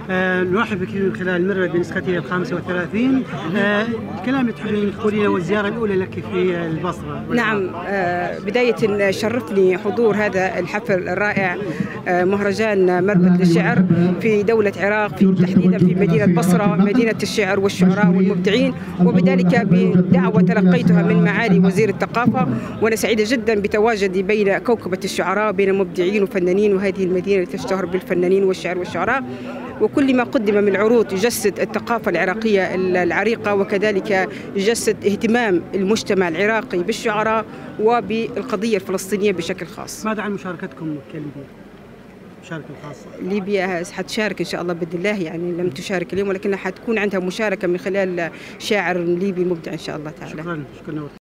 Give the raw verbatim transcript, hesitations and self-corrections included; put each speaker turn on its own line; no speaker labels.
آه نرحب بك من خلال المرة بنسخته الخامسة والثلاثين. آه الكلام اللي تحبين تقولينه والزيارة الأولى لك في البصرة.
نعم، آه بداية شرفني حضور هذا الحفل الرائع، آه مهرجان مربد للشعر في دولة العراق، في تحديدا في مدينة بصرة، مدينة الشعر والشعراء والمبدعين، وبذلك بدعوة تلقيتها من معالي وزير الثقافة. وأنا سعيدة جدا بتواجدي بين كوكبة الشعراء، بين مبدعين وفنانين، وهذه المدينة تشتهر بالفنانين والشعر والشعراء، وكل ما قدم من عروض يجسد الثقافة العراقية العريقة، وكذلك يجسد اهتمام المجتمع العراقي بالشعراء وبالقضية الفلسطينية بشكل خاص.
ماذا عن مشاركتكم كليبيا؟ مشاركة الخاصة.
ليبيا حتشارك إن شاء الله بإذن الله، يعني لم تشارك اليوم ولكنها حتكون عندها مشاركة من خلال شاعر ليبي مبدع إن شاء الله تعالى.
شكرا شكرا.